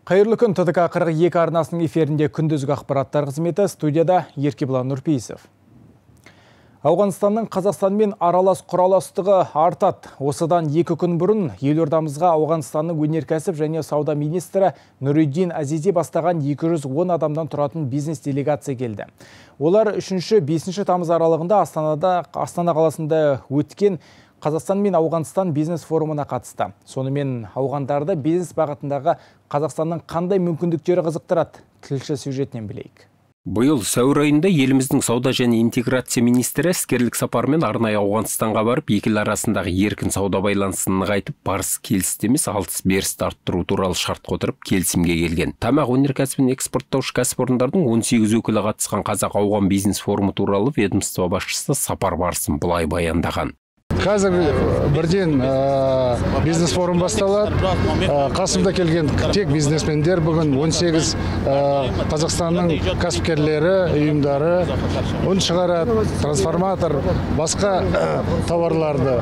Қайырлы күн, ТДК 42 арнасының эфирінде күндізгі ақпараттар қызметі, студияда Еркебұлан Нұрпейісов. Ауғанстанның Қазақстанмен аралас құраластығы артады. Осыдан 2 күн бұрын елордамызға Ауғанстанның өнеркәсіп және сауда министрі Нұриддин Азизи бастаған 210 адамдан тұратын бизнес делегация келді. Олар 3-5 тамыз аралығында Астана қаласында өткен Қазақстан мен Ауғанстан бизнес форумына қатысты. Сонымен ауғандарды бизнес бағытындағы Қазақстанның қандай мүмкіндіктері қызықтырады? Тілші сюжетінен білейік. Биыл сәуір айында еліміздің сауда және интеграция министрі іскерлік сапармен арнайы Ауғанстанға барып, екі ел арасындағы еркін сауда байланысын нығайтып, барыс келісті емес алыс-берісті арттыру туралы шартқа отырып келісімге келген. Тамақ өнеркәсібін экспорттаушы кәсіпорындардың 18 өкілі қатысқан Қазақ-Ауған бизнес форумы туралы ведомство басшысы сапар барысын былай баяндаған. Қазір бірден бизнес форум басталады. Қасымда келген тек бизнесмендер, бүгін 18 Қазақстанның кәсіпкерлері, ұйымдары, ұн шығарады, трансформатор, басқа тауарларды.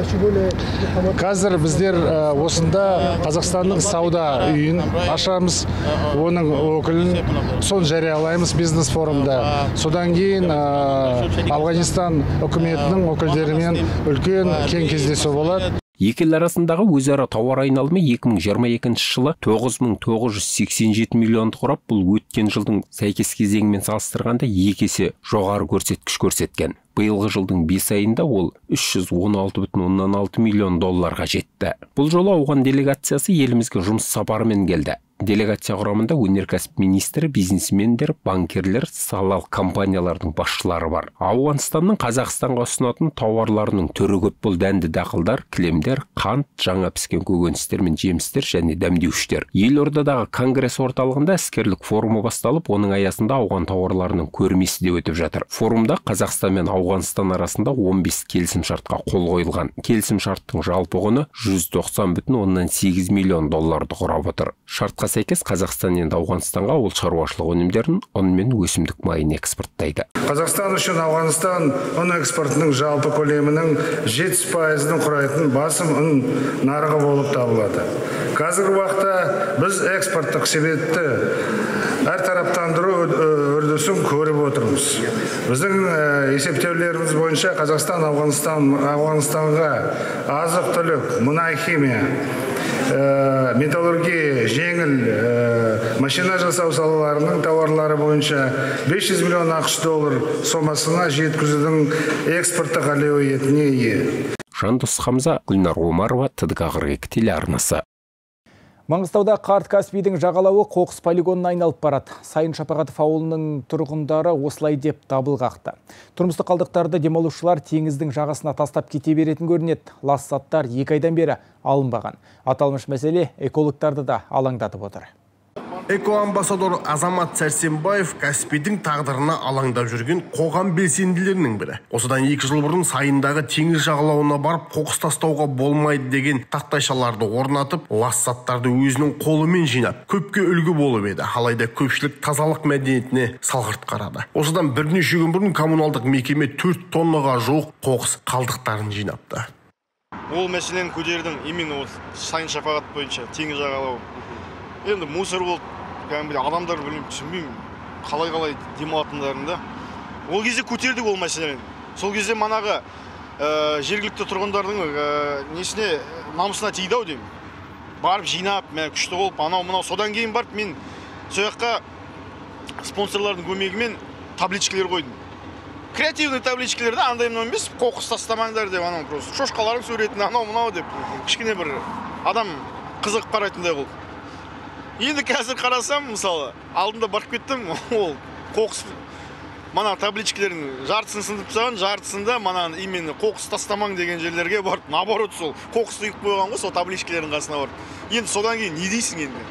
Қазір біздер осында Қазақстанның сауда үйін ашамыз, оның өкілін сон жариялаймыз бизнес форумда. Содан кейін Ауғанстан үкіметінің өкілдерімен үлкен кең кездесу болады. Екі ел арасындағы өзара тауар айналымы 2022 жылы 9.987 миллионды құрап, бұл өткен жылдың сәйкес кезеңімен салыстырғанда 2 есе жоғары көрсеткіш көрсеткен. Биылғы жылдың 5 айында ол 316,6 миллион долларға жетті. Бұл жолы ауған делегациясы елімізге жұмыс сапарымен келді. Делегация құрамында өнеркәсіп министрі, бизнесмендер, банкерлер, салалық компаниялардың басшылары бар. Ауғанстанның Қазақстанға ұсынатын тауарларының түрі көп. Бұл дәнді дақылдар, кілемдер, қант, жаңа піскен көкөністер мен жемістер және дәмдеуіштер. Елордадағы конгресс орталығында іскерлік форумы басталып, оның аясында ауған тауарларының көрмесі де өтіп жатыр. Форумда Қазақстан мен Ауғанстан арасында 15 келісімшартқа қол қойылған. Келісімшарттың жалпы құны 190,8 миллион долларды құрап отыр. Шартқа сәйкес Қазақстан енді Ауғанстанға ауыл шаруашылық өнімдерін, ұн мен өсімдік майын экспорттайды. Қазақстан үшін Ауғанстан ұн экспортының жалпы көлемінің 7%-ін құрайтын басым ұн нарығы болып табылады. Қазіргі уақытта біз экспорттық себетті әртараптандыру үрдісін көріп отырмыз. Біздің есептеулеріміз бойынша Қазақстан Ауғанстанға азық-түлік, мұнай-химия, металлургия, жеңіл машина жасау салаларының тауарлары бойынша 500 миллион ақш доллар сомасына жеткізудің экспорттық әлеуетіне ие. Жандос Хамза, Гүлнар Омарова, ТДК 42 телеарнасы. Маңғыстауда Қарт Каспийдің жағалауы қоқыс полигонына айналып барады. Сайын Шапағатов ауылының тұрғындары осылай деп дабыл қақты. Тұрмыстық қалдықтарды демалушылар теңіздің жағасына тастап кете беретін көрінеді. Лас заттар 2 айдан бері алынбаған. Аталмыш мәселе экологтарды да алаңдатып отыр. Эко-амбассадор Азамат Сәрсенбаев Каспийдің тағдырына алаңдап жүрген қоғам белсенділерінің бірі. Осыдан 2 жыл бұрын сайындағы теңіз жағалауына барып қоқыс тастауға болмайды деген тақтайшаларды орнатып, лас заттарды өзінің қолымен жинап, көпке үлгі болып еді. Алайда көпшілік тазалық мәдениетіне салғырт қарады. Осыдан бірнеше күн бұрын коммуналдық мекеме 4 тоннаға жуық қоқыс қалдықтарын жинапты. Ол мәселені көтердім, именно Сайын Шапағат бойынша теңіз жағалауы. Енді мусор болды. Адамдар түсінбеймін, қалай демалатындарында. Ол кезде көтердік ол мәселені. Сол кезде манағы жергілікті тұрғындардың несіне намысына тиді ау деймін. Барып жинап, күшті болып, анау-мынау. Содан кейін барып мен сояққа спонсорлардың көмегімен табличкалер қойдым. Креативный табличкалерді андай-мынау емес, қоқыс тастамаңдар деп, анау просто шошқалардың суретін анау-мынау деп, кішкене бір адам қызық қарайтындай қылды. Енді қазір қарасам, мысалы, алдында барып кеттім, ол қоқыс, мана табличкалердің жартысын сындып тастаған, жартысында мана именно қоқыс тастамаң деген жерлерге барып, наоборот сол қоқысты үйіп қойған ғой, сол табличкалердің қасына барып. Енді содан кейін не дейсің енді?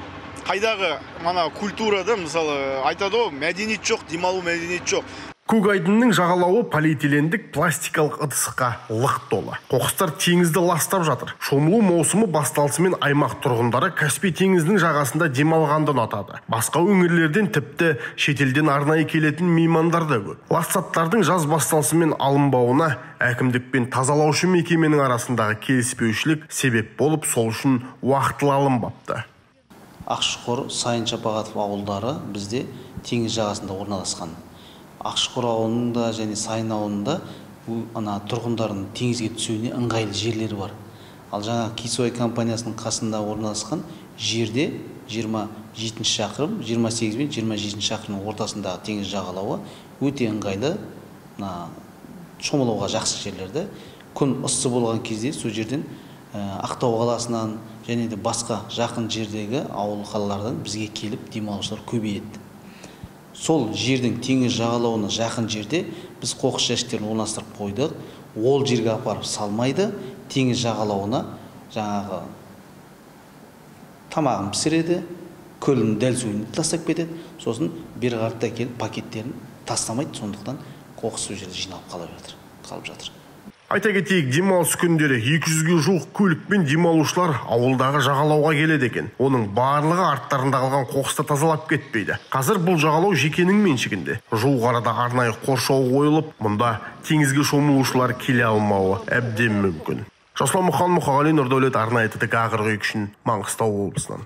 Қайдағы мана культурада, мысалы, айтады ғой, мәдениет жоқ, демалу мәдениет жоқ. Көкайдынның жағалауы полиэтилендік пластикалық ыдысқа лық толы. Қоқыстар теңізді ластап жатыр. Шомылу маусымы басталысымен аймақ тұрғындары Каспий теңізінің жағасында демалғанды ұнатады. Басқа өңірлерден тіпті шетелден арнайы келетін меймандар да көп. Лас заттардың жаз басталысымен алынбауына әкімдік пен тазалаушы мекеменің арасындағы келіспеушілік себеп болып, сол үшін уақытылы алынбапты. Ақшұқыр, Сайын Шапағатов ауылдары бізде теңіз жағасында орналасқан. Ақшұқыр ауылында және Сайын ауылында тұрғындардың теңізге түсуіне ыңғайлы жерлері бар. Ал жаңа Кисой компаниясының қасында орналасқан жерде 27 шақырым, 28 мен 27 шақырымның ортасындағы теңіз жағалауы өте ыңғайлы, шомылуға жақсы жерлерді. Күн ыссы болған кезде сол жерден Ақтау қаласынан және де басқа жақын жердегі ауыл қалалардан бізге келіп демалушылар көбейеді. Сол жердің теңіз жағалауына жақын жерде біз қоқыс жәшіктерін орналастырып қойдық. Ол жерге апарып салмайды, теңіз жағалауына жаңағы тамағын пісіреді, көлдің дәл суын тастап кетеді. Сосын бері қарата келіп пакеттерін тастамайды, сондықтан қоқыс сол жерде жиналып қалып жатыр. Айта кетейік, демалыс күндері 200-ге жуық көлік пен демалушылар ауылдағы жағалауға келеді екен. Оның барлығы арттарында қалған қоқысты тазалап кетпейді. Қазір бұл жағалау жекенің меншігінде. Жуық арада арнайы қоршау қойылып, мұнда теңізге шомылушылар келе алмауы әбден мүмкін. Жасұлан Мұхағали, Нұрдәулет, арнайы ТТК Ақырғи үшін, Маңғыстау облысынан.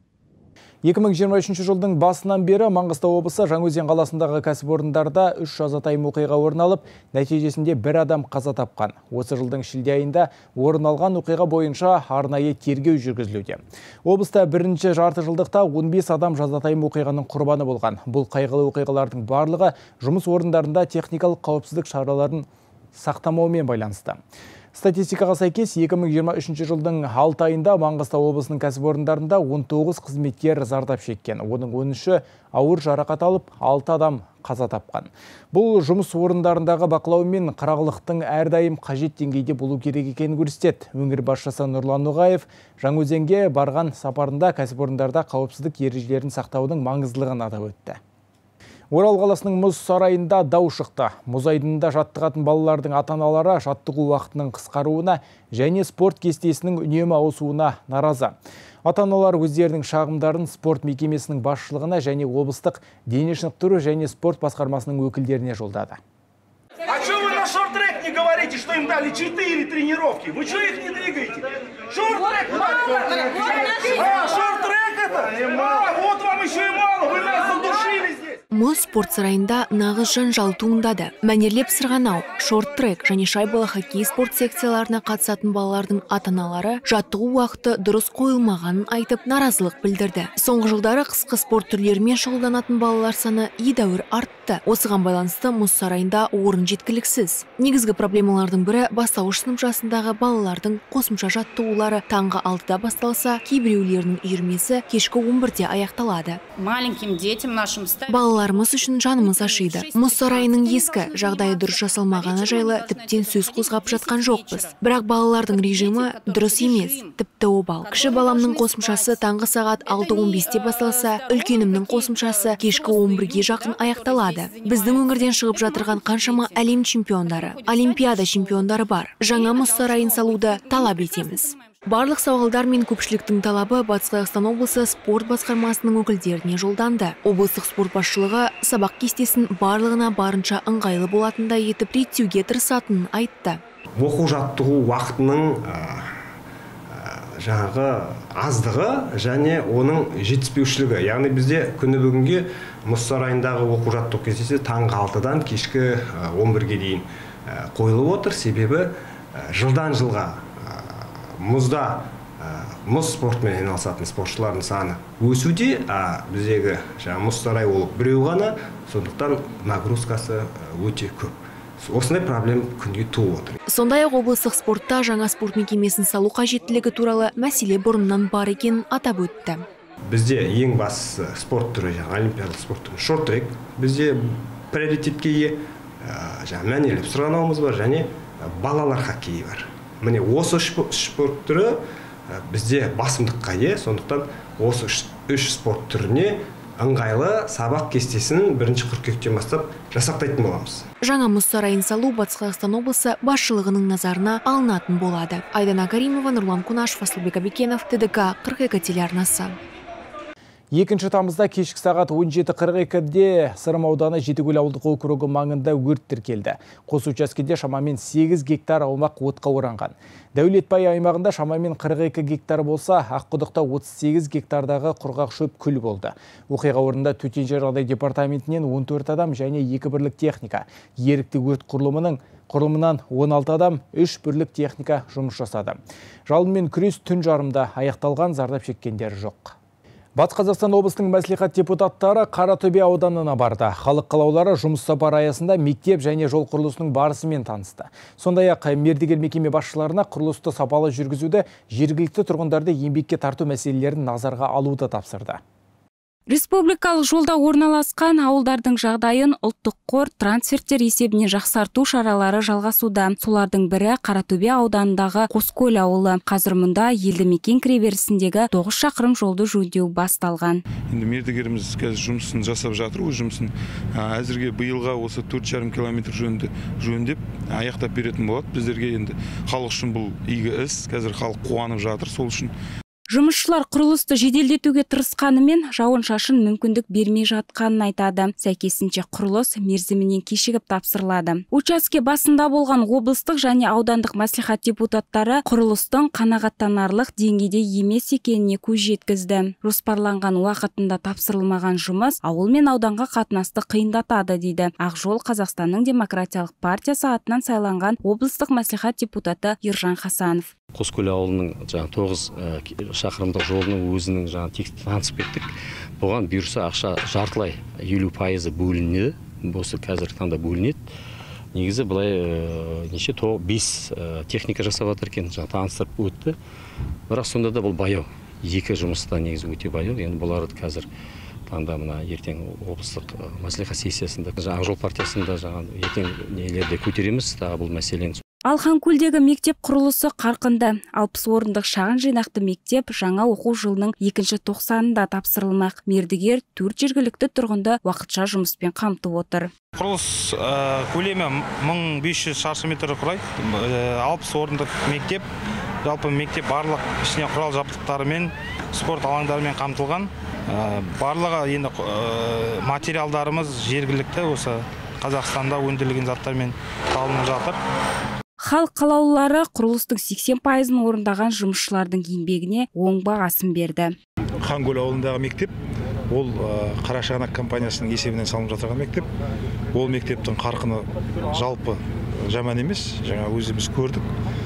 2023 жылдың басынан бері Маңғыстау облысы Жаңаөзен қаласындағы кәсіпорындарда 3 жазатайым оқиға орын алып, нәтижесінде бір адам қаза тапқан. Осы жылдың шілде айында орын алған оқиға бойынша арнайы тергеу жүргізілуде. Облыста бірінші жарты жылдықта 15 адам жазатайым оқиғаның құрбаны болған. Бұл қайғылы оқиғалардың барлығы жұмыс орындарында техникалық қауіпсіздік шараларын сақтамаумен байланысты. Статистикаға сәйкес 2023 жылдың 6 айында Маңғыстау облысының кәсіпорындарында 19 қызметкер зардап шеккен. Оның 13-і ауыр жарақат алып, 6 адам қаза тапқан. Бұл жұмыс орындарындағы бақылау мен қырағылықтың әрдайым қажет деңгейде болу керек екенін көрсетеді. Өңір басшысы Нұрлан Ноғаев Жаңаөзенге барған сапарында кәсіпорындарда қауіпсіздік ережелерін сақтаудың маңыздылығын атап өтті. Орал қаласының мұз сарайында дау шықты. Мұз айдынында жаттығатын балалардың ата-аналары жаттығу уақытының қысқаруына және спорт кестесінің үнемі ауысуына наразы. Ата-аналар өздерінің шағымдарын спорт мекемесінің басшылығына және облыстық дене шынықтыру және спорт басқармасының өкілдеріне жолдады. А что вы на шорт-трек не говорите, что им дали 4 тренировки? Вы что их не двигаете? Шорт-трек! Шорт-трек это? Вот вам еще и мало, вы нас задушили здесь! Мұз спорт сарайында нағыз жанжал туындады. Мәнерлеп сырғанау, шорт-трек және шайбалы хоккей спорт секцияларына қатысатын балалардың ата-аналары жаттығу уақыты дұрыс қойылмағанын айтып наразылық білдірді. Соңғы жылдары қысқы спорт түрлерімен шұғылданатын балалар саны едәуір артты. Осыған байланысты мұз сарайында орын жеткіліксіз. Негізгі проблемалардың бірі бастауыш сынып жасындағы балалардың қосымша жаттығулары таңғы 6-да басталса, кейбіреулерінің үйірмесі кешкі 11-де аяқталады. Маленьким детям нашим Балаларымыз үшін жанымыз ашиды. Мұз сарайының ескі, жағдайы дұрыс жасалмағаны жайлы тіптен сөз қозғап жатқан жоқпыз. Бірақ балалардың режимі дұрыс емес, тіпті обал. Кіші баламның қосымшасы таңғы сағат 6:15-те басталса, үлкенімнің қосымшасы кешкі 11-ге жақын аяқталады. Біздің өңірден шығып жатырған қаншама әлем чемпиондары, олимпиада чемпиондары бар. Жаңа мұз сарайын салуды талап етеміз. Барлық сауалдар мен көпшіліктің талабы Батыс Қазақстан облысы спорт басқармасының өкілдеріне жолданды. Облыстық спорт басшылығы сабақ кестесін барлығына барынша ыңғайлы болатындай етіп реттеуге тырысатынын айтты. Оқу жаттығу уақытының жаңағы аздығы және оның жетіспеушілігі. Яғни бізде күні бүгінге мұз сарайындағы оқу жаттығу кестесі таңғы 6-дан кешкі 11-ге дейін қойылып отыр. Себебі жылдан жылға мұзда мұз спортымен айналысатын спортшылардың саны өсуде, біздегі мұз сарай ол біреу ғана, сондықтан нагрузкасы өте көп. Осындай проблема күнге туып отыр. Сондай-ақ облыстық спортта жаңа спорт мекемесін салу қажеттілігі туралы мәселе бұрыннан бар екенін атап өтті. Бізде ең басты спорт түрі, олимпиадалық спорт түрі шорт-трек, бізде приоритетке ие, мәнерлеп сырғанауымыз бар және балалар хоккейі бар. Міне осы спорт түрі бізде басымдыққа ие, сондықтан осы 3 спорт түріне ыңғайлы сабақ кестесін 1 қыркүйектен бастап жасақтайтын боламыз. Жаңа мұз сарайын салу Батыс Қазақстан облысы басшылығының назарына алынатын болады. Айдана Каримова, Нұрлан Кунашев, Асылбек Абекенов, ТДК 42 телеарнасы. 2 тамызда кешкі сағат 17:42-де Сырым ауданы Жетікөл ауылдық округі маңында өрт тіркелді. Қос учаскеде шамамен 8 гектар аумақ отқа оранған. Дәулетбай аймағында шамамен 42 гектар болса, Аққұдықта 38 гектардағы құрғақ шөп күл болды. Оқиға орнында төтенше жағдай департаментінен 14 адам және 2 бірлік техника, ерікті өрт құрылымынан 16 адам, 3 бірлік техника жұмыс жасады. Жалынмен күрес түн жарымда аяқталған, зардап шеккендер жоқ. Батыс Қазақстан облысының мәслихат депутаттары Қаратөбе ауданына барды. Халық қалаулылары жұмыс сапары аясында мектеп және жол құрылысының барысымен танысты. Сондай-ақ мердігер мекеме басшыларына құрылысты сапалы жүргізуді, жергілікті тұрғындарды еңбекке тарту мәселелерін назарға алуды тапсырды. Республикалық жолда орналасқан ауылдардың жағдайын ұлттық қор трансферттер есебінен жақсарту шаралары жалғасуда. Солардың бірі Қаратөбе ауданындағы Қоскөл ауылы. Қазір мұнда елді мекен кіреберісіндегі 9 шақырым жолды жөндеу басталған. Енді мердігеріміз қазір жұмысын жасап жатыр. Өз жұмысын әзірге биылға осы 4,5 километр жөндеп аяқтап беретін болады. Біздерге енді халық үшін бұл игі іс. Қазір халық қуанып жатыр сол үшін. Жұмысшылар құрылысты жеделдетуге тырысқанымен жауын-шашын мүмкіндік бермей жатқанын айтады. Сәйкесінше құрылыс мерзімінен кешігіп тапсырылады. Учаске басында болған облыстық және аудандық мәслихат депутаттары құрылыстың қанағаттанарлық деңгейде емес екеніне көз жеткізді. Жоспарланған уақытында тапсырылмаған жұмыс ауыл мен ауданға қатынасты қиындатады дейді Ақжол Қазақстанның демократиялық партиясы атынан сайланған облыстық мәслихат депутаты Ержан Хасанов. Қоскөл ауылының 9 шақырымдық жолының өзінің танысып кеттік. Бұған бұйырса ақша жартылай 50% бөлінеді. Осы қазіргі таңда бөлінеді. Негізі былай 5 техника жасап жатыр екен, таныстырып өтті. Бірақ сонда да бұл баяу. 2 жұмыста негізі өте баяу. Енді бұларды қазір таңда мына ертең облыстық мәслихат сессиясында Ақжол партиясында ертең нелерде көтереміз бұл мәселені. Алханкөлдегі мектеп құрылысы қарқынды. 60 орындық шағын жинақты мектеп жаңа оқу жылының 2-ші тоқсанында тапсырылмақ. Мердігер 4 жергілікті тұрғынды уақытша жұмыспен қамтып отыр. Құрылыс көлемі 1500 шаршы метр құрайды. 60 орындық мектеп. Жалпы мектеп барлық ішіне құрал жабдықтарымен, спорт алаңдарымен қамтылған. Барлығы енді материалдарымыз жергілікті осы Қазақстанда өндірілген заттармен салынып жатыр. Халық қалаулылары құрылыстың 80% орындаған жұмысшылардың еңбегіне оң бағасын берді. Хангөл ауылындағы мектеп, ол Қарашығанақ компаниясының есебінен салынып жатырған мектеп. Ол мектептің қарқыны жалпы жаман емес, жаңа өзіміз көрдік.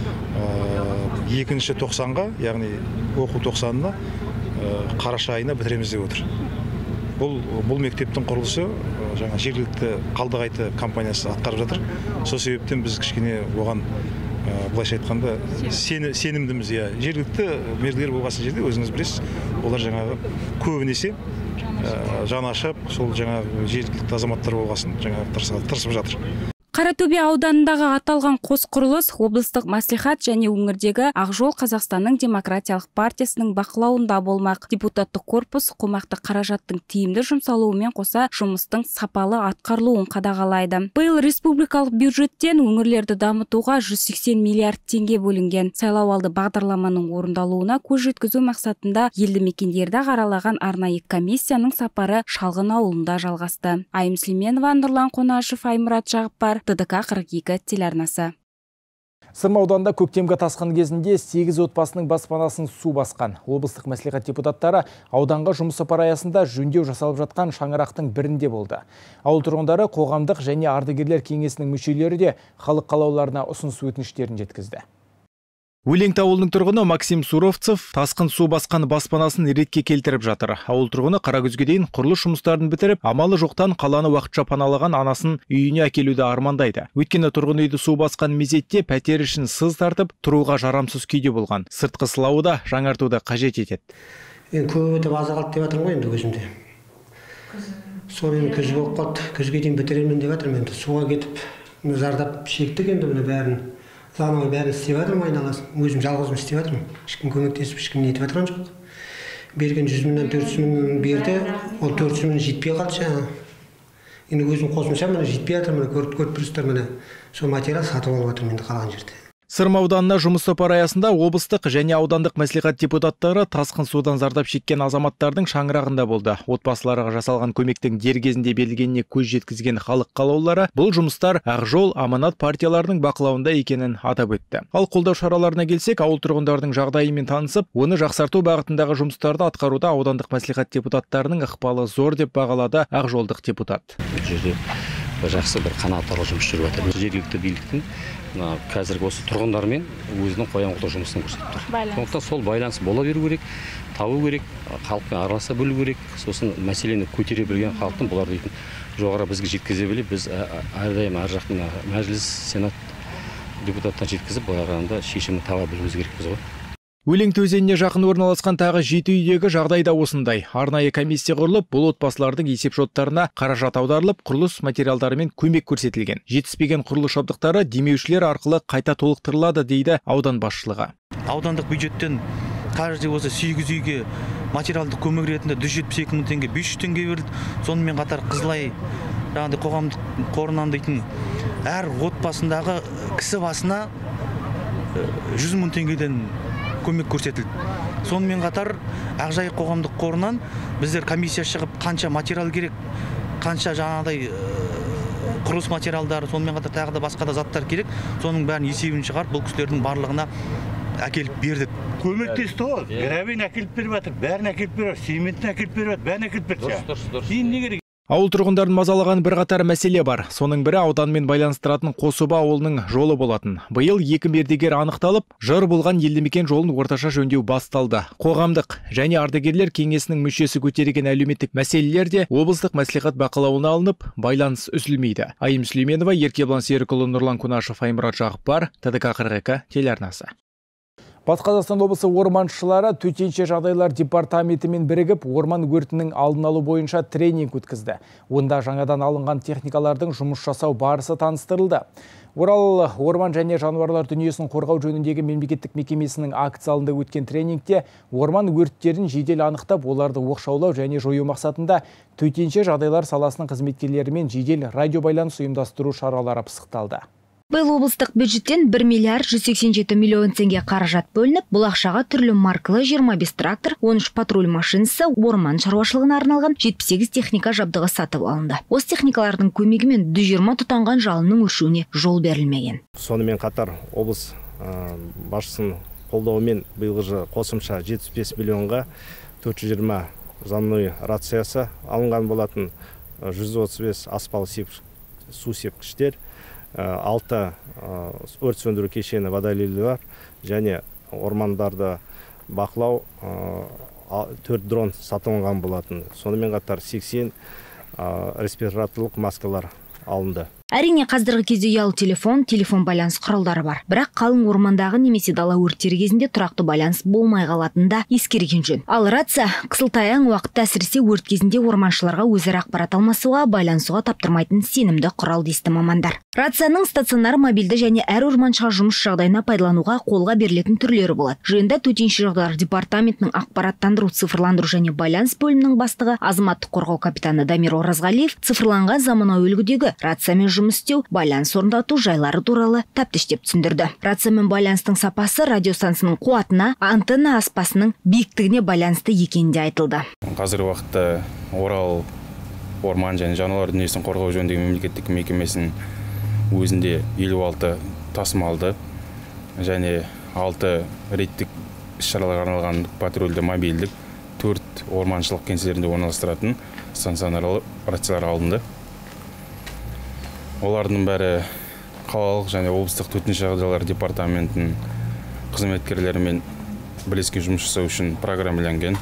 2-ші тоқсанға, яғни оқу тоқсанына қараша айына бітіреміз деп отыр. Бұл мектептің құрылысы жаңа жергілікті Қалдығайты компаниясы атқарып жатыр. Сол себептен біз кішкене оған былайша айтқанда сенімдіміз. Жергілікті мердігер болған жерде өзіңіз білесіз, олар жаңағы көбінесе жаны ашып, сол жаңағы жергілікті азаматтар болғасын жаңағы тырысып жатыр. Қаратөбе ауданындағы аталған қос құрылыс облыстық мәслихат және өңірдегі Ақжол Қазақстанның демократиялық партиясының бақылауында болмақ. Депутаттық корпус қомақты қаражаттың тиімді жұмсалуымен қоса жұмыстың сапалы атқарылуын қадағалайды. Биыл республикалық бюджеттен өңірлерді дамытуға 180 миллиард теңге бөлінген. Сайлауалды бағдарламаның орындалуына көз жеткізу мақсатында елді мекендерді қаралаған арнайы комиссияның сапары Шалғын ауылында жалғасты. Айым Сүлейменова, Нұрлан Қонашев, Аймұрат Жағыпар, ТДК 42 телеарнасы. Сырым ауданында көктемгі тасқын кезінде 8 отбасының баспанасын су басқан. Облыстық мәслихат депутаттары ауданға жұмыс сапары аясында жөндеу жасалып жатқан шаңырақтың бірінде болды. Ауыл тұрғындары, қоғамдық және ардагерлер кеңесінің мүшелері де халық қалаулыларына ұсыныс өтініштерін жеткізді. Өлеңті ауылының тұрғыны Максим Суровцев тасқын су басқан баспанасын ретке келтіріп жатыр. Ауыл тұрғыны Қаракөзге дейін құрылыс жұмыстарын бітіріп, амалы жоқтан қаланы уақытша паналаған анасын үйіне әкелуді армандайды. Өйткені тұрғын үйді су басқан мезетте пәтер ішін сыз тартып, тұруға жарамсыз күйде болған. Сыртқы сылауы да жаңартуды қажет етеді. Көп өтіп аза қалды деп жатырмын ғой енді өзімде. Соны күз болып қалды. Күзге дейін бітіремін деп жатырмын енді. Суға кетіп, зардап шектік енді бұны бәрін. Заманға бәрін істеп жатырмын, айналасын. Өзім жалғызым істеп жатырмын. Ешкім көмектесіп, ешкім нетіп жатқан жоқ. Берген 100 мыңнан 400 мың берді, ол 400 мың жетпей қалды жаңа. Енді өзім қосымша міне жетпей жатыр, міне көріп тұрсыздар, міне сол материал сатып алып жатырмын енді қалған жерде. Сырым ауданына жұмыс сапары аясында облыстық және аудандық мәслихат депутаттары тасқын судан зардап шеккен азаматтардың шаңырағында болды. Отбасыларға жасалған көмектің дер кезінде берілгеніне көз жеткізген халық қалаулылары бұл жұмыстар Ақжол, Аманат партияларының бақылауында екенін атап өтті. Ал қолдау шараларына келсек, ауыл тұрғындардың жағдайымен танысып, оны жақсарту бағытындағы жұмыстарды атқаруда аудандық мәслихат депутаттарының ықпалы зор деп бағалады ақжолдық депутат. Жақсы бір қанағаттарға жұмыс жүріп жатыр. Жергілікті биліктің қазіргі осы тұрғындармен өзінің қоян-қолтық жұмысын көрсетіп тұр. Сондықтан сол байланыс бола беру керек, табу керек, халықпен араласа білу керек. Сосын мәселені көтере білген халықтың бұлар дейтін жоғары бізге жеткізе біліп, біз әрдайым ар жақтың мәжіліс, сенат депутаттан жеткізіп, былай қарағанда шешімін таба білуіміз керекпіз ғой. Өлеңті өзеніне жақын орналасқан тағы 7 үйдегі жағдайда осындай. Арнайы комиссия құрылып, бұл отбасылардың есепшоттарына қаражат аударылып, құрылыс материалдарымен көмек көрсетілген. Жетіспеген құрылыс жабдықтары демеушілер арқылы қайта толықтырылады дейді аудан басшылығы. Аудандық бюджеттен каждый осы 8 үйге материалдық көмек ретінде 172 мың теңге, 500 теңге берілді. Сонымен қатар Қызылай қоғамдық қорынан дейтін әр отбасындағы кісі басына 100 мың теңгеден көмек көрсетілді. Сонымен қатар Ақжайық қоғамдық қорынан біздер комиссия шығып, қанша материал керек, қанша жаңағыдай құрылыс материалдары, сонымен қатар тағы да басқа да заттар керек, соның бәрін есебін шығарып, бұл кісілердің барлығына әкеліп бердік. Көмектесті ғой, гравийін әкеліп беріп жатыр, бәрін әкеліп беріп жатыр, цементін әкеліп беріп жатыр, бәрін әкеліп беріп жатыр. Кейін не керек? Ауыл тұрғындарын мазалаған бірқатар мәселе бар. Соның бірі ауданмен байланыстыратын Қособа ауылының жолы болатын. Биыл 2 мердігер анықталып, жыр болған елді мекен жолын орташа жөндеу басталды. Қоғамдық және ардагерлер кеңесінің мүшесі көтерген әлеуметтік мәселелер де облыстық мәслихат бақылауына алынып, байланыс үзілмейді. Айым Сүлейменова, Еркебұлан Серікұлы, Нұрлан Кунашев, Аймұрат Жақыпбар, ТДК 42 телеарнасы. Батыс Қазақстан облысы орманшылары төтенше жағдайлар департаментімен бірігіп, орман өртінің алдын алу бойынша тренинг өткізді. Онда жаңадан алынған техникалардың жұмыс жасау барысы таныстырылды. Орал орман және жануарлар дүниесін қорғау жөніндегі мемлекеттік мекемесінің акцияларында өткен тренингте орман өрттерін жедел анықтап, оларды оқшаулау және жою мақсатында төтенше жағдайлар саласының қызметкерлерімен жедел радиобайланыс ұйымдастыру шаралары пысықталды. Биыл облыстық бюджеттен 1 миллиард 187 миллион теңге қаражат бөлініп, бұл ақшаға түрлі маркалы 25 трактор, 13 патруль машинасы, орман шаруашылығына арналған 78 техника жабдығы сатып алынды. Осы техникалардың көмегімен 120 тұтанған жалынның өршуіне жол берілмеген. Сонымен қатар облыс басшысының қолдауымен биылғы жылы қосымша 75 миллионға 420 заманауи рациясы алынған болатын, 135 аспалы су сепкіштер, 6 өрт сөндіру кешені водолейлер және ормандарды бақылау 4 дрон сатылған болатын. Сонымен қатар 80 респираторлық маскалар алынды. Әрине, қазіргі кезде ұялы телефон байланыс құралдары бар. Бірақ қалың ормандағы немесе дала өрттері кезінде тұрақты байланыс болмай қалатында ескерген жөн. Ал рация қысылтаяң уақытта, әсіресе өрт кезінде орманшыларға өзара ақпарат алмасуға, байланысуға таптырмайтын сенімді құрал дейсті мамандар. Рацияның стационар, мобильді және әр орманшыға жұмыс жағдайына пайдалануға қолға берілетін түрлері болады. Жиында төтенше жағдайлар департаментінің ақпараттандыру, цифрландыру және байланыс бөлімінің бастығы, азаматтық қорғау капитаны Дамир Оразғалиев цифрланған заманауи үлгідегі рациямен жұмыс істеу, байланыс орнату жайлары туралы тәптіштеп түсіндірді. Рациямен байланыстың сапасы радиостанцияның қуатына, антенна аспасының биіктігіне байланысты екені де айтылды. Қазіргі уақытта Орал орман және жануарлар дүниесін қорғау жөніндегі мемлекеттік мекемесінің өзінде 56 тасымалды және 6 рейдтік іс-шараларға арналған патрульді мобильдік, 4 орманшылық кеңселерінде орналастыратын стационарлы рациялар алынды. Олардың бәрі қалалық және облыстық төтенше жағдайлар департаментінің қызметкерлерімен бірлескен жұмыс жасау үшін программаленген.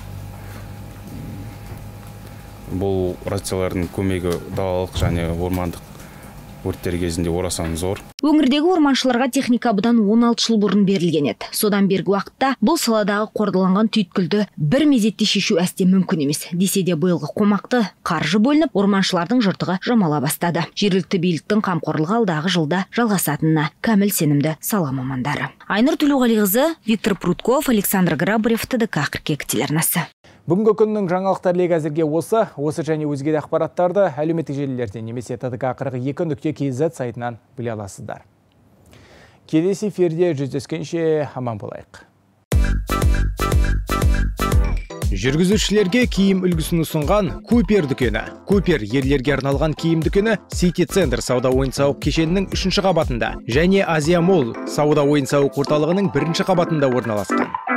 Бұл рациялардың көмегі далалық және ормандық өрттер кезінде орасан зор. Өңірдегі орманшыларға техника бұдан 16 жыл бұрын берілген еді. Содан бергі уақытта бұл саладағы қордаланған түйткілді бір мезетте шешу әсте мүмкін емес. Десе де биылғы қомақты қаржы бөлініп, орманшылардың жыртығы жамала бастады. Жергілікті биліктің қамқорлығы алдағы жылда жалғасатынына кәміл сенімді сала мамандары. Айнұр Төлеуғалиқызы, Виктор Прутков, Александр Грабарев, ТДК 42 телеарнасы. Бүгінгі күннің жаңалықтары легі әзірге осы және өзге де ақпараттарды әлеуметтік желілерден немесе ТДК 42.kz сайтынан біле аласыздар. Келесі эфирде жүздескенше аман болайық. Жүргізушілерге киім үлгісін ұсынған Купер дүкені. Купер ерлерге арналған киім дүкені Сити Центр сауда ойын-сауық кешенінің 3-ші қабатында және Азия Молл сауда ойын-сауық орталығының 1-ші қабатында орналасқан.